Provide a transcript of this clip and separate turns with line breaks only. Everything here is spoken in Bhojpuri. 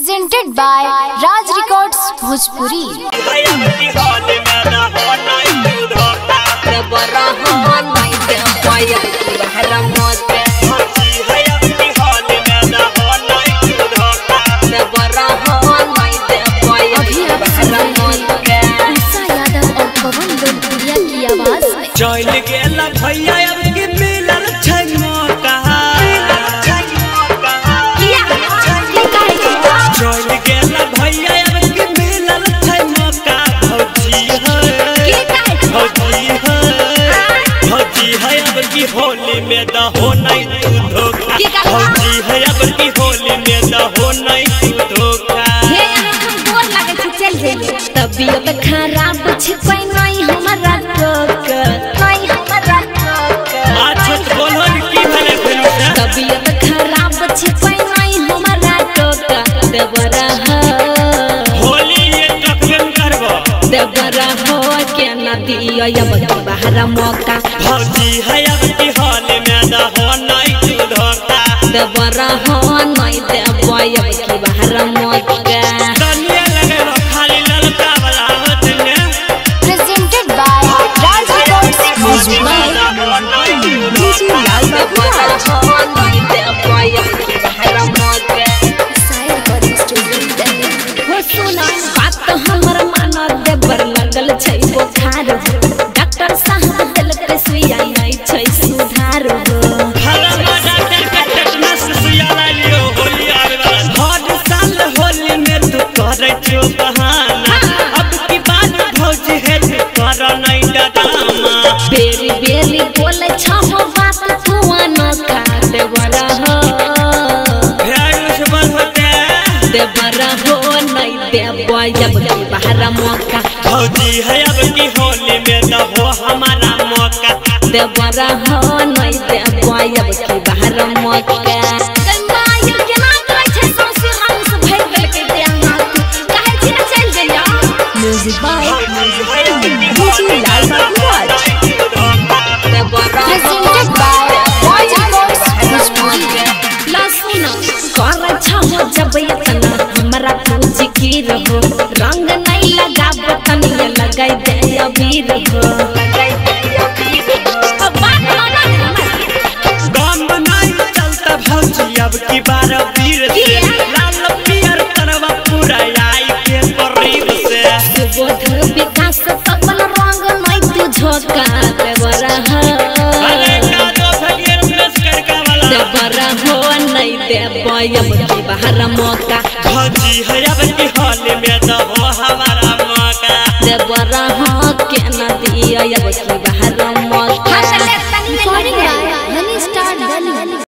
presented by Raj Records Bhojpuri।
चल गेला भैया अब के मिलल छै मौका चल गेला भैया अब के मिलल छै मौका भौजी है अब की होली में दहो नहीं तू धोखा भौजी है अब की होली में दहो नहीं तू धोखा
तबीयत खराब छै कोई नहीं हमरा टोक तबीयत खराब छै कोई नहीं हमरा टोक देवरा
होली ये टकन करबो
देवरा हो के न दियो अब बाहर मौका
भौजी है अब की होली में दहो नहीं तू धोखा
देवरा हो नहीं देबो अब की बाहर मौका
Presented by Raj Records Bhojpuri।
Doctor साहब दिलक सुइया नहीं छै सुधार
हर साल होली में तू करे छो बहाना अब की बात भौजी है तू कर नहीं डरामा
बेरी बेरी बोले छहो बात तू अनोखा देवरा हो
भेड़ बनते
देवरा हो नहीं देबो अब की बाहर मौका
भौजी है अब की होली में दहो हमारा मौका
देवरा हो नहीं देबो अब की बाहर मौका music by
Presented by Raj Records Bhojpuri।
लसुना कर छहो जब इतना हमरा पूछ की रहो रंग नहीं लगाब तनिया लगाई दे अबीर हो
गम नहीं चलता भौजी अब की बार वीर से लाल पियर तरवा पूरा आई के करीब से
सुबोध विकास तबल रंग नहीं तू झोंका देवरा
अरे काजो भगिर प्रेस करका वाला
देवरा हो नहीं देबो अब की बाहर मौका
भौजी है अब की होली में दहो हमारा मौका
देवरा हो के न दियो अब की बाहर